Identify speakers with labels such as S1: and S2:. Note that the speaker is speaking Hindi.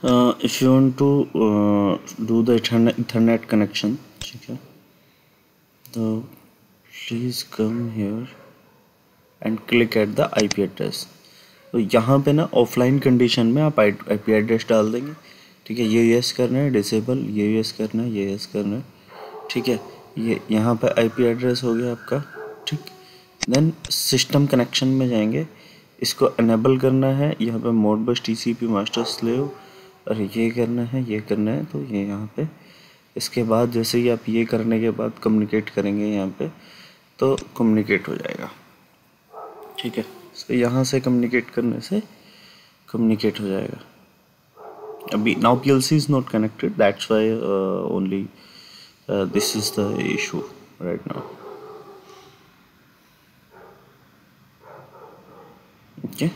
S1: if you want to do the Ethernet connection, ठीक है, तो please come here and click at the IP address. तो यहाँ पे ना ऑफलाइन कंडीशन में आप IP एड्रेस डाल देंगे, ठीक है, ये यस करना है, डिसेबल ये यस करना है, ये यस करना है, ठीक है, ये यहाँ पे IP एड्रेस हो गया आपका, ठीक। देन सिस्टम कनेक्शन में जाएंगे, इसको इनेबल करना है, यहाँ पे मोडबस TCP मास्टर स्लेव, और ये करना है, ये करना है, तो ये यहाँ पे, इसके बाद जैसे ही आप ये करने के बाद कम्युनिकेट करेंगे यहाँ पे, तो कम्युनिकेट हो जाएगा, ठीक है। तो यहाँ से कम्युनिकेट करने से कम्युनिकेट हो जाएगा। अभी now PLC is not connected, that's why only this is the issue right now, okay.